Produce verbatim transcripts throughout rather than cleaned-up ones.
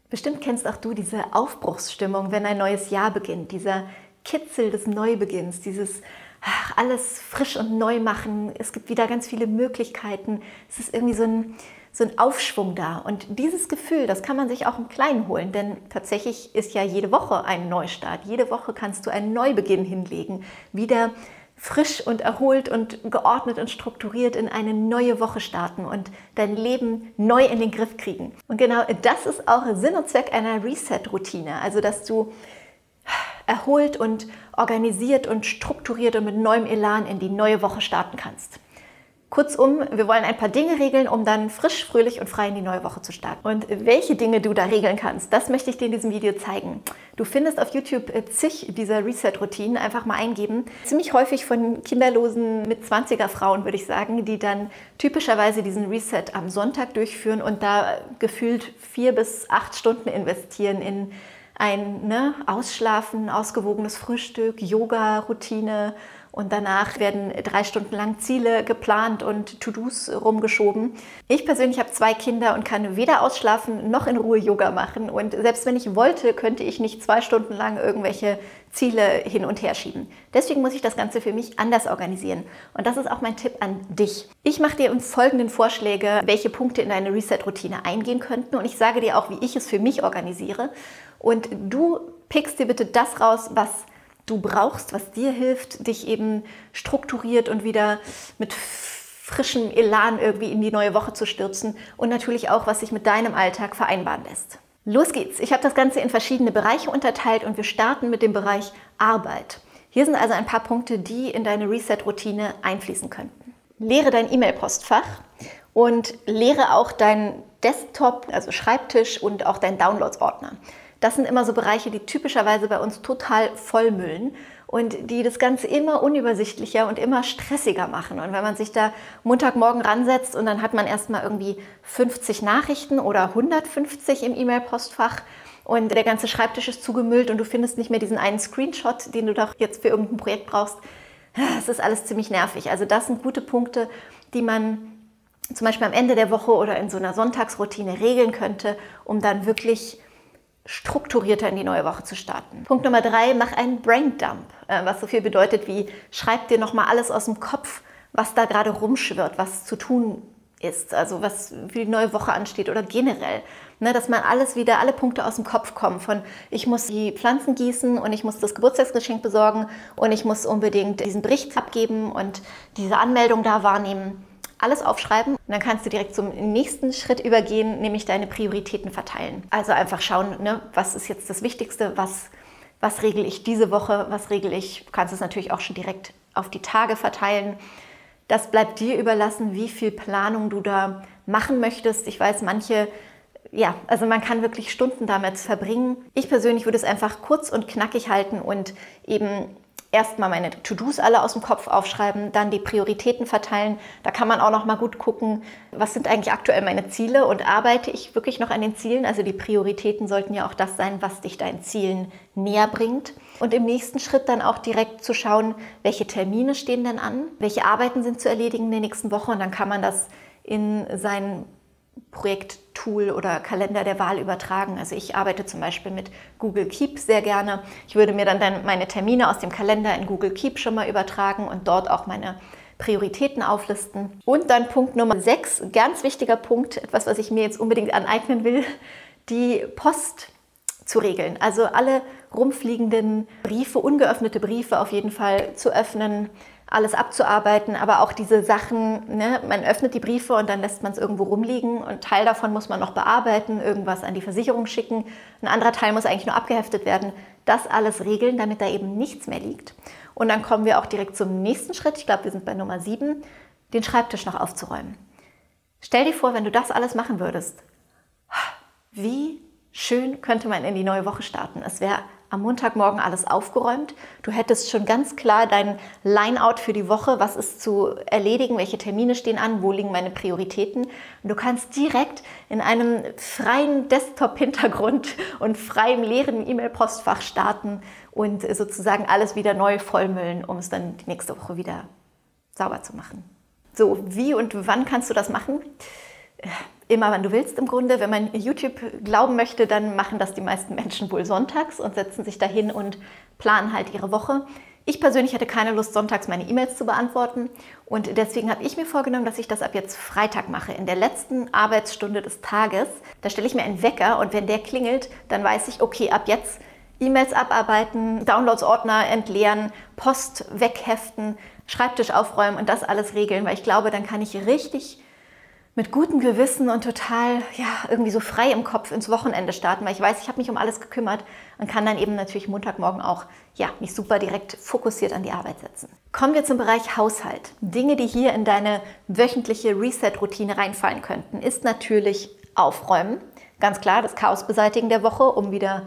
Bestimmt kennst auch du diese Aufbruchsstimmung, wenn ein neues Jahr beginnt, dieser Kitzel des Neubeginns, dieses ach, alles frisch und neu machen, es gibt wieder ganz viele Möglichkeiten, es ist irgendwie so ein, so ein Aufschwung da. Und dieses Gefühl, das kann man sich auch im Kleinen holen, denn tatsächlich ist ja jede Woche ein Neustart. Jede Woche kannst du einen Neubeginn hinlegen, wieder frisch und erholt und geordnet und strukturiert in eine neue Woche starten und dein Leben neu in den Griff kriegen. Und genau das ist auch Sinn und Zweck einer Reset-Routine, also dass du erholt und organisiert und strukturiert und mit neuem Elan in die neue Woche starten kannst. Kurzum, wir wollen ein paar Dinge regeln, um dann frisch, fröhlich und frei in die neue Woche zu starten. Und welche Dinge du da regeln kannst, das möchte ich dir in diesem Video zeigen. Du findest auf YouTube zig dieser Reset-Routinen, einfach mal eingeben. Ziemlich häufig von kinderlosen mit zwanziger Frauen, würde ich sagen, die dann typischerweise diesen Reset am Sonntag durchführen und da gefühlt vier bis acht Stunden investieren in ein ne, Ausschlafen, ausgewogenes Frühstück, Yoga-Routine. Und danach werden drei Stunden lang Ziele geplant und To-Dos rumgeschoben. Ich persönlich habe zwei Kinder und kann weder ausschlafen noch in Ruhe Yoga machen. Und selbst wenn ich wollte, könnte ich nicht zwei Stunden lang irgendwelche Ziele hin und her schieben. Deswegen muss ich das Ganze für mich anders organisieren. Und das ist auch mein Tipp an dich. Ich mache dir im Folgenden Vorschläge, welche Punkte in deine Reset-Routine eingehen könnten. Und ich sage dir auch, wie ich es für mich organisiere. Und du pickst dir bitte das raus, was du brauchst, was dir hilft, dich eben strukturiert und wieder mit frischem Elan irgendwie in die neue Woche zu stürzen und natürlich auch, was sich mit deinem Alltag vereinbaren lässt. Los geht's! Ich habe das Ganze in verschiedene Bereiche unterteilt und wir starten mit dem Bereich Arbeit. Hier sind also ein paar Punkte, die in deine Reset-Routine einfließen könnten. Leere dein E-Mail-Postfach und leere auch deinen Desktop, also Schreibtisch und auch deinen Downloads-Ordner. Das sind immer so Bereiche, die typischerweise bei uns total vollmüllen und die das Ganze immer unübersichtlicher und immer stressiger machen. Und wenn man sich da Montagmorgen ransetzt und dann hat man erstmal irgendwie fünfzig Nachrichten oder hundertfünfzig im E-Mail-Postfach und der ganze Schreibtisch ist zugemüllt und du findest nicht mehr diesen einen Screenshot, den du doch jetzt für irgendein Projekt brauchst, das ist alles ziemlich nervig. Also das sind gute Punkte, die man zum Beispiel am Ende der Woche oder in so einer Sonntagsroutine regeln könnte, um dann wirklich strukturierter in die neue Woche zu starten. Punkt Nummer drei, mach einen Braindump, was so viel bedeutet wie, schreib dir nochmal alles aus dem Kopf, was da gerade rumschwirrt, was zu tun ist, also was für die neue Woche ansteht oder generell. Ne, dass man alles wieder, alle Punkte aus dem Kopf kommen von, ich muss die Pflanzen gießen und ich muss das Geburtstagsgeschenk besorgen und ich muss unbedingt diesen Bericht abgeben und diese Anmeldung da wahrnehmen. Alles aufschreiben und dann kannst du direkt zum nächsten Schritt übergehen, nämlich deine Prioritäten verteilen. Also einfach schauen, ne, was ist jetzt das Wichtigste, was, was regel ich diese Woche, was regel ich, du kannst es natürlich auch schon direkt auf die Tage verteilen. Das bleibt dir überlassen, wie viel Planung du da machen möchtest. Ich weiß, manche, ja, also man kann wirklich Stunden damit verbringen. Ich persönlich würde es einfach kurz und knackig halten und eben erstmal meine To-Dos alle aus dem Kopf aufschreiben, dann die Prioritäten verteilen. Da kann man auch noch mal gut gucken, was sind eigentlich aktuell meine Ziele und arbeite ich wirklich noch an den Zielen? Also die Prioritäten sollten ja auch das sein, was dich deinen Zielen näher bringt. Und im nächsten Schritt dann auch direkt zu schauen, welche Termine stehen denn an, welche Arbeiten sind zu erledigen in der nächsten Woche und dann kann man das in sein Projekttool oder Kalender der Wahl übertragen. Also ich arbeite zum Beispiel mit Google Keep sehr gerne. Ich würde mir dann, dann meine Termine aus dem Kalender in Google Keep schon mal übertragen und dort auch meine Prioritäten auflisten. Und dann Punkt Nummer sechs, ganz wichtiger Punkt, etwas, was ich mir jetzt unbedingt aneignen will, die Post zu regeln. Also alle rumfliegenden Briefe, ungeöffnete Briefe auf jeden Fall zu öffnen, alles abzuarbeiten, aber auch diese Sachen, ne, man öffnet die Briefe und dann lässt man es irgendwo rumliegen und Teil davon muss man noch bearbeiten, irgendwas an die Versicherung schicken, ein anderer Teil muss eigentlich nur abgeheftet werden. Das alles regeln, damit da eben nichts mehr liegt. Und dann kommen wir auch direkt zum nächsten Schritt, ich glaube, wir sind bei Nummer sieben, den Schreibtisch noch aufzuräumen. Stell dir vor, wenn du das alles machen würdest, wie schön könnte man in die neue Woche starten. Es wäre am Montagmorgen alles aufgeräumt. Du hättest schon ganz klar dein Line-out für die Woche, was ist zu erledigen, welche Termine stehen an, wo liegen meine Prioritäten. Und du kannst direkt in einem freien Desktop-Hintergrund und freiem leeren E-Mail-Postfach starten und sozusagen alles wieder neu vollmüllen, um es dann die nächste Woche wieder sauber zu machen. So, wie und wann kannst du das machen? immer, wann du willst im Grunde. Wenn man YouTube glauben möchte, dann machen das die meisten Menschen wohl sonntags und setzen sich dahin und planen halt ihre Woche. Ich persönlich hatte keine Lust, sonntags meine E-Mails zu beantworten und deswegen habe ich mir vorgenommen, dass ich das ab jetzt Freitag mache, in der letzten Arbeitsstunde des Tages. Da stelle ich mir einen Wecker und wenn der klingelt, dann weiß ich, okay, ab jetzt E-Mails abarbeiten, Downloads-Ordner entleeren, Post wegheften, Schreibtisch aufräumen und das alles regeln, weil ich glaube, dann kann ich richtig mit gutem Gewissen und total ja, irgendwie so frei im Kopf ins Wochenende starten, weil ich weiß, ich habe mich um alles gekümmert und kann dann eben natürlich Montagmorgen auch ja, mich super direkt fokussiert an die Arbeit setzen. Kommen wir zum Bereich Haushalt. Dinge, die hier in deine wöchentliche Reset-Routine reinfallen könnten, ist natürlich Aufräumen. Ganz klar, das Chaos beseitigen der Woche, um wieder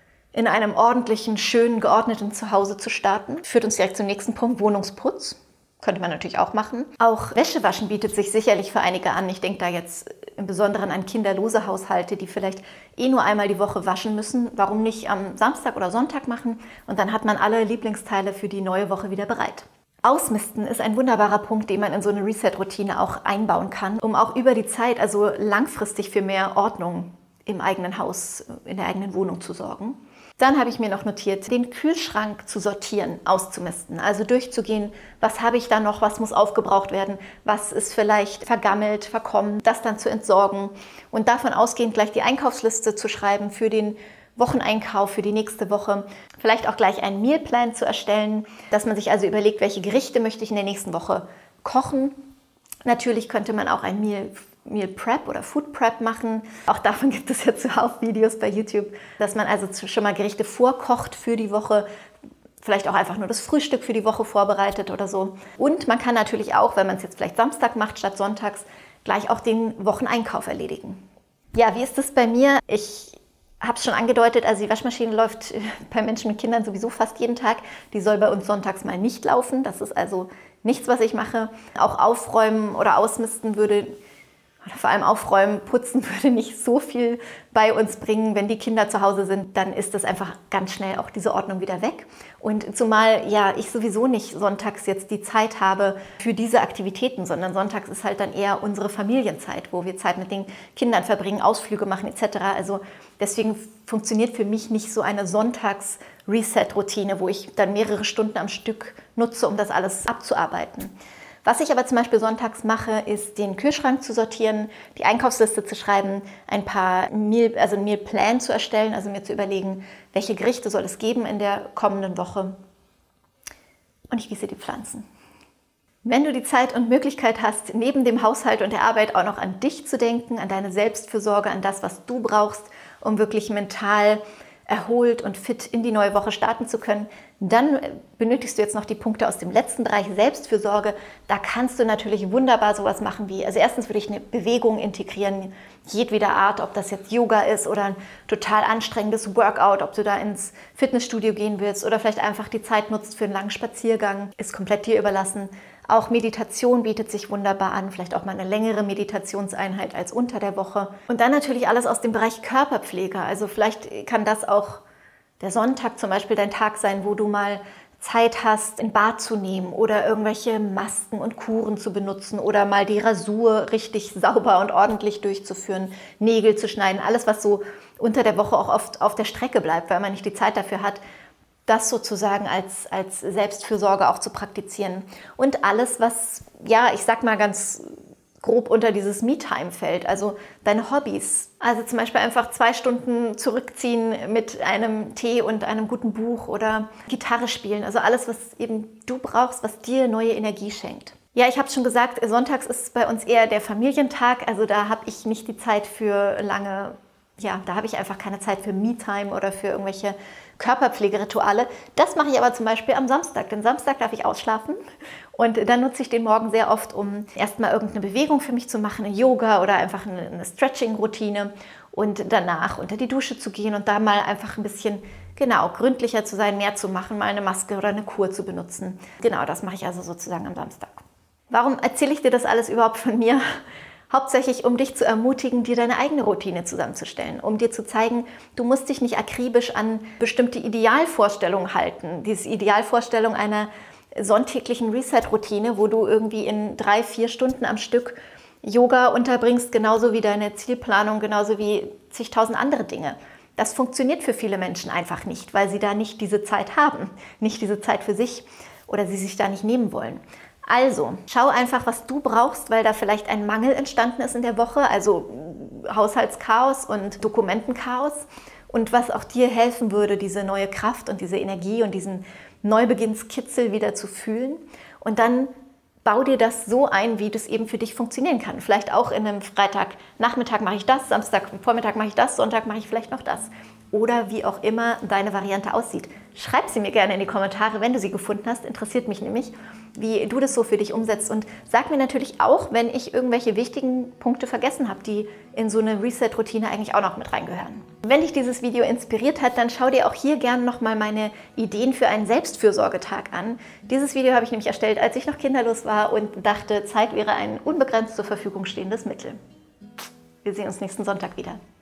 in einem ordentlichen, schönen, geordneten Zuhause zu starten. Führt uns direkt zum nächsten Punkt, Wohnungsputz. Könnte man natürlich auch machen. Auch Wäschewaschen bietet sich sicherlich für einige an. Ich denke da jetzt im Besonderen an kinderlose Haushalte, die vielleicht eh nur einmal die Woche waschen müssen. Warum nicht am Samstag oder Sonntag machen? Und dann hat man alle Lieblingsteile für die neue Woche wieder bereit. Ausmisten ist ein wunderbarer Punkt, den man in so eine Reset-Routine auch einbauen kann, um auch über die Zeit, also langfristig für mehr Ordnung im eigenen Haus, in der eigenen Wohnung zu sorgen. Dann habe ich mir noch notiert, den Kühlschrank zu sortieren, auszumisten. Also durchzugehen, was habe ich da noch, was muss aufgebraucht werden, was ist vielleicht vergammelt, verkommen, das dann zu entsorgen. Und davon ausgehend gleich die Einkaufsliste zu schreiben für den Wocheneinkauf, für die nächste Woche. Vielleicht auch gleich einen Mealplan zu erstellen, dass man sich also überlegt, welche Gerichte möchte ich in der nächsten Woche kochen. Natürlich könnte man auch ein Meal Meal Prep oder Food Prep machen. Auch davon gibt es ja zuhauf Videos bei YouTube, dass man also schon mal Gerichte vorkocht für die Woche, vielleicht auch einfach nur das Frühstück für die Woche vorbereitet oder so. Und man kann natürlich auch, wenn man es jetzt vielleicht Samstag macht statt sonntags, gleich auch den Wocheneinkauf erledigen. Ja, wie ist es bei mir? Ich habe es schon angedeutet, also die Waschmaschine läuft bei Menschen mit Kindern sowieso fast jeden Tag. Die soll bei uns sonntags mal nicht laufen. Das ist also nichts, was ich mache. Auch aufräumen oder ausmisten würde oder vor allem aufräumen, putzen würde nicht so viel bei uns bringen. Wenn die Kinder zu Hause sind, dann ist das einfach ganz schnell auch diese Ordnung wieder weg. Und zumal ja ich sowieso nicht sonntags jetzt die Zeit habe für diese Aktivitäten, sondern sonntags ist halt dann eher unsere Familienzeit, wo wir Zeit mit den Kindern verbringen, Ausflüge machen et cetera. Also deswegen funktioniert für mich nicht so eine Sonntags-Reset-Routine, wo ich dann mehrere Stunden am Stück nutze, um das alles abzuarbeiten. Was ich aber zum Beispiel sonntags mache, ist den Kühlschrank zu sortieren, die Einkaufsliste zu schreiben, ein paar Meal, also einen Mealplan zu erstellen, also mir zu überlegen, welche Gerichte soll es geben in der kommenden Woche. Und ich gieße die Pflanzen. Wenn du die Zeit und Möglichkeit hast, neben dem Haushalt und der Arbeit auch noch an dich zu denken, an deine Selbstfürsorge, an das, was du brauchst, um wirklich mental erholt und fit in die neue Woche starten zu können, dann benötigst du jetzt noch die Punkte aus dem letzten Bereich Selbstfürsorge. Da kannst du natürlich wunderbar sowas machen wie, also erstens würde ich eine Bewegung integrieren, jedweder Art, ob das jetzt Yoga ist oder ein total anstrengendes Workout, ob du da ins Fitnessstudio gehen willst oder vielleicht einfach die Zeit nutzt für einen langen Spaziergang, ist komplett dir überlassen. Auch Meditation bietet sich wunderbar an, vielleicht auch mal eine längere Meditationseinheit als unter der Woche. Und dann natürlich alles aus dem Bereich Körperpflege. Also vielleicht kann das auch der Sonntag zum Beispiel dein Tag sein, wo du mal Zeit hast, ein Bad zu nehmen oder irgendwelche Masken und Kuren zu benutzen oder mal die Rasur richtig sauber und ordentlich durchzuführen, Nägel zu schneiden, alles, was so unter der Woche auch oft auf der Strecke bleibt, weil man nicht die Zeit dafür hat, das sozusagen als, als Selbstfürsorge auch zu praktizieren. Und alles, was, ja, ich sag mal ganz grob unter dieses Me-Time fällt, also deine Hobbys. Also zum Beispiel einfach zwei Stunden zurückziehen mit einem Tee und einem guten Buch oder Gitarre spielen. Also alles, was eben du brauchst, was dir neue Energie schenkt. Ja, ich habe es schon gesagt, sonntags ist bei uns eher der Familientag. Also da habe ich nicht die Zeit für lange, ja, da habe ich einfach keine Zeit für Me-Time oder für irgendwelche Körperpflegerituale. Das mache ich aber zum Beispiel am Samstag. Denn Samstag darf ich ausschlafen und dann nutze ich den Morgen sehr oft, um erstmal irgendeine Bewegung für mich zu machen, eine Yoga oder einfach eine, eine Stretching-Routine und danach unter die Dusche zu gehen und da mal einfach ein bisschen, genau, gründlicher zu sein, mehr zu machen, mal eine Maske oder eine Kur zu benutzen. Genau, das mache ich also sozusagen am Samstag. Warum erzähle ich dir das alles überhaupt von mir? Hauptsächlich, um dich zu ermutigen, dir deine eigene Routine zusammenzustellen, um dir zu zeigen, du musst dich nicht akribisch an bestimmte Idealvorstellungen halten. Diese Idealvorstellung einer sonntäglichen Reset-Routine, wo du irgendwie in drei, vier Stunden am Stück Yoga unterbringst, genauso wie deine Zielplanung, genauso wie zigtausend andere Dinge. Das funktioniert für viele Menschen einfach nicht, weil sie da nicht diese Zeit haben, nicht diese Zeit für sich oder sie sich da nicht nehmen wollen. Also, schau einfach, was du brauchst, weil da vielleicht ein Mangel entstanden ist in der Woche, also Haushaltschaos und Dokumentenchaos und was auch dir helfen würde, diese neue Kraft und diese Energie und diesen Neubeginnskitzel wieder zu fühlen. Und dann bau dir das so ein, wie das eben für dich funktionieren kann. Vielleicht auch in einem Freitagnachmittag mache ich das, Samstagvormittag mache ich das, Sonntag mache ich vielleicht noch das. Oder wie auch immer deine Variante aussieht. Schreib sie mir gerne in die Kommentare, wenn du sie gefunden hast. Interessiert mich nämlich, wie du das so für dich umsetzt. Und sag mir natürlich auch, wenn ich irgendwelche wichtigen Punkte vergessen habe, die in so eine Reset-Routine eigentlich auch noch mit reingehören. Wenn dich dieses Video inspiriert hat, dann schau dir auch hier gerne nochmal meine Ideen für einen Selbstfürsorgetag an. Dieses Video habe ich nämlich erstellt, als ich noch kinderlos war und dachte, Zeit wäre ein unbegrenzt zur Verfügung stehendes Mittel. Wir sehen uns nächsten Sonntag wieder.